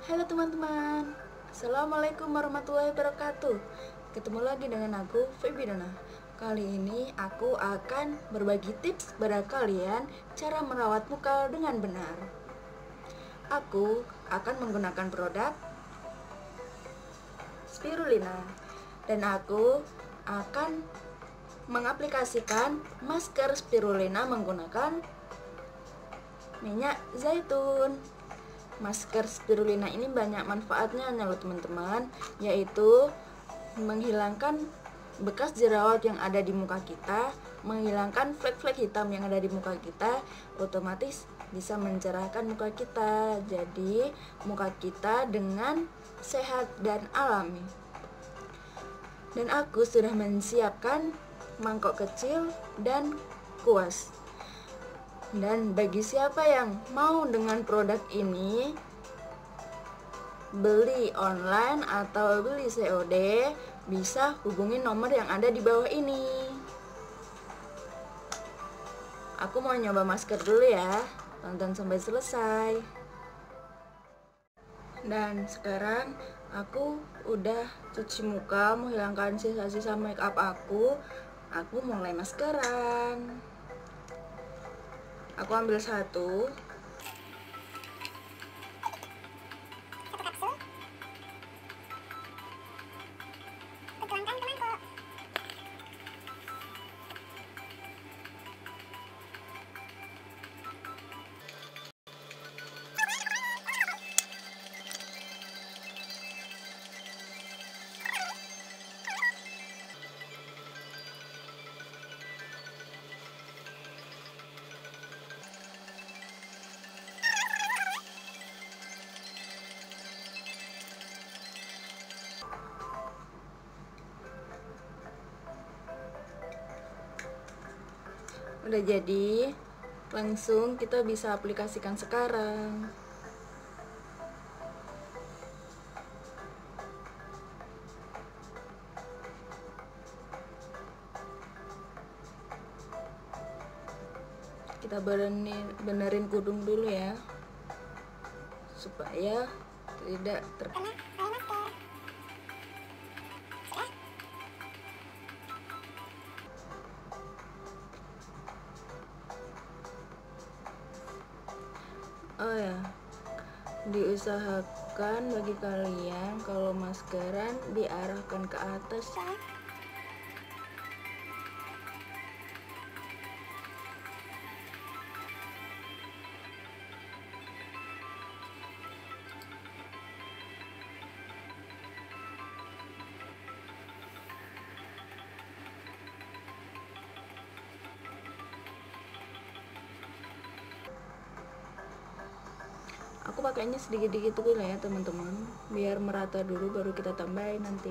Halo teman-teman, Assalamualaikum warahmatullahi wabarakatuh. Ketemu lagi dengan aku, Febidana. Kali ini aku akan berbagi tips kepada kalian cara merawat muka dengan benar. Aku akan menggunakan produk Spirulina dan aku akan mengaplikasikan masker Spirulina menggunakan minyak zaitun. Masker Spirulina ini banyak manfaatnya loh teman-teman, yaitu menghilangkan bekas jerawat yang ada di muka kita, menghilangkan flek-flek hitam yang ada di muka kita, otomatis bisa mencerahkan muka kita. Jadi muka kita dengan sehat dan alami. Dan aku sudah menyiapkan mangkok kecil dan kuas. Dan bagi siapa yang mau dengan produk ini, beli online atau beli COD, bisa hubungi nomor yang ada di bawah ini. Aku mau nyoba masker dulu ya, tonton sampai selesai. Dan sekarang aku udah cuci muka, menghilangkan sisa-sisa make up aku mulai maskeran. Aku ambil satu. Udah jadi, langsung kita bisa aplikasikan sekarang. Kita benerin kudung dulu ya, supaya tidak terkena masker. Oh ya, diusahakan bagi kalian kalau maskeran diarahkan ke atas ya. Aku pakainya sedikit-sedikit dulu ya teman-teman, biar merata dulu baru kita tambahin nanti.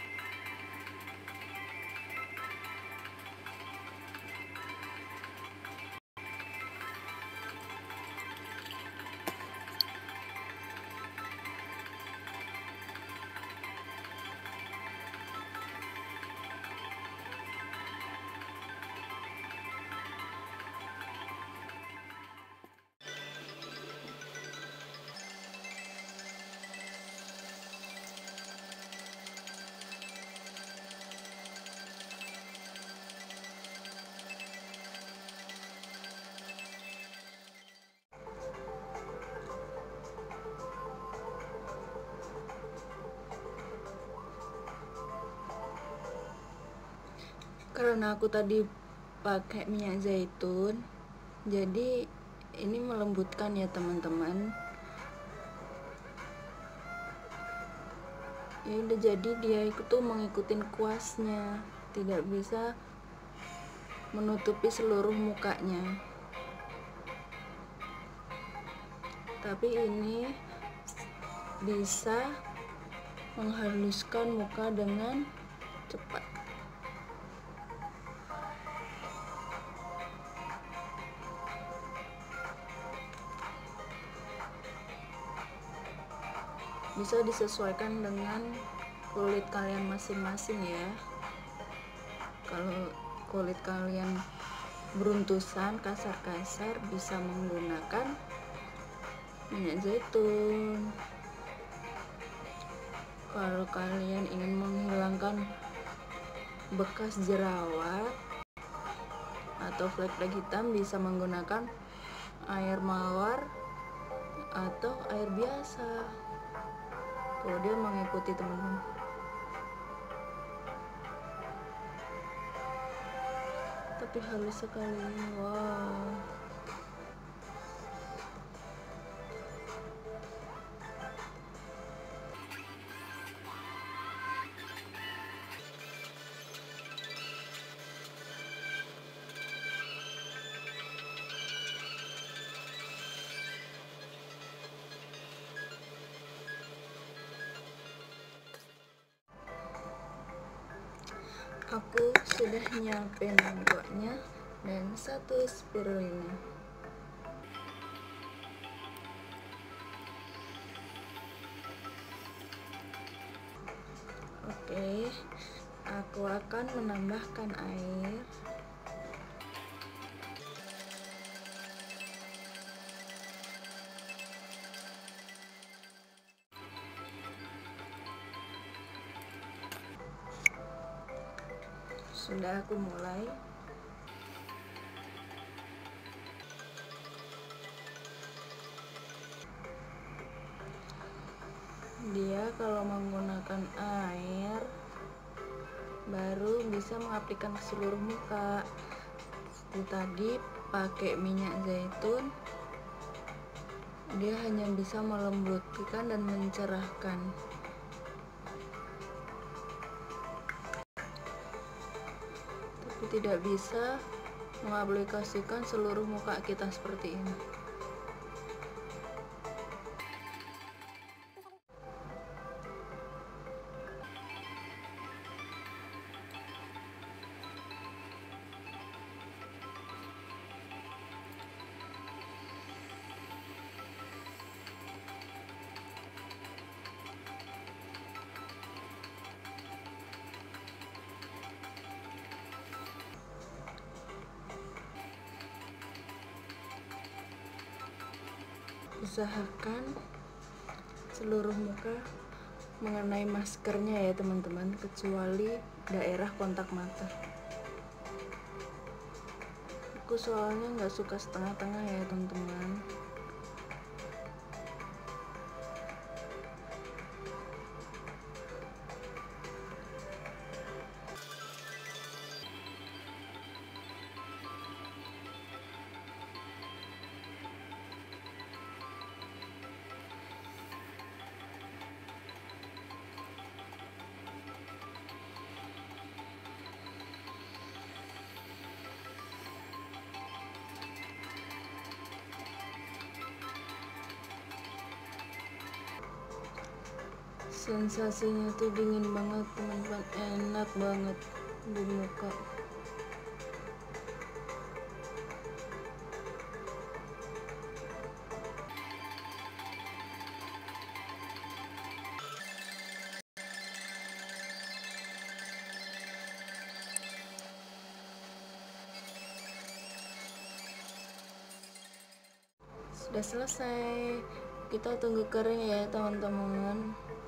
Karena aku tadi pakai minyak zaitun, jadi ini melembutkan ya teman-teman. Ya udah, jadi dia itu mengikuti kuasnya, tidak bisa menutupi seluruh mukanya. Tapi ini bisa menghaluskan muka dengan cepat. Bisa disesuaikan dengan kulit kalian masing-masing ya. Kalau kulit kalian beruntusan, kasar-kasar, bisa menggunakan minyak zaitun. kalian ingin menghilangkan bekas jerawat atau flek-flek hitam, bisa menggunakan air mawar atau air biasa. Kemudian mengikuti teman-teman. Tapi halus sekali. Wow. Aku sudah nyiapin mangkoknya dan 1 spirulina. Oke, aku akan menambahkan air. Sudah, aku mulai. Dia kalau menggunakan air baru bisa mengaplikasikan ke seluruh muka. Seperti tadi pakai minyak zaitun, dia hanya bisa melembutkan dan mencerahkan. Tapi tidak bisa mengaplikasikan seluruh muka kita seperti ini. Usahakan seluruh muka mengenai maskernya ya teman-teman, kecuali daerah kontak mata. Aku soalnya nggak suka setengah-tengah ya teman-teman. Sensasinya tuh dingin banget teman-teman, enak banget di muka. Sudah selesai, kita tunggu kering ya teman-teman.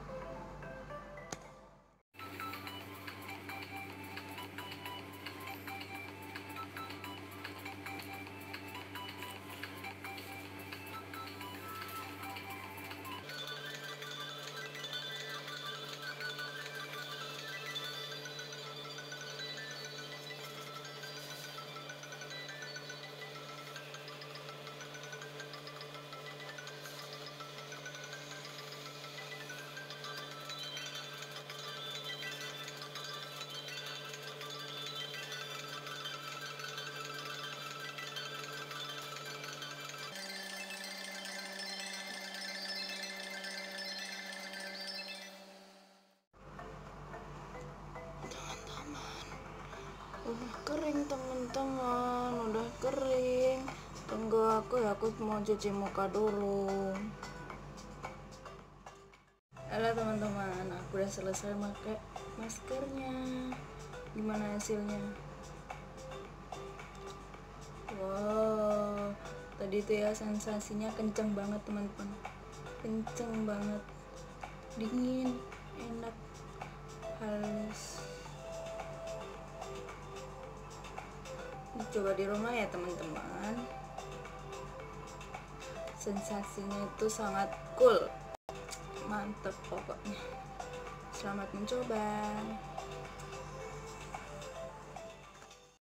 Udah kering teman-teman, udah kering. Tunggu aku ya, aku mau cuci muka dulu. Halo teman-teman, aku udah selesai pakai maskernya. Gimana hasilnya? Wow, tadi tuh ya sensasinya kenceng banget teman-teman, kenceng banget, dingin, enak. coba di rumah ya teman-teman. Sensasinya itu sangat cool, mantep pokoknya. Selamat mencoba.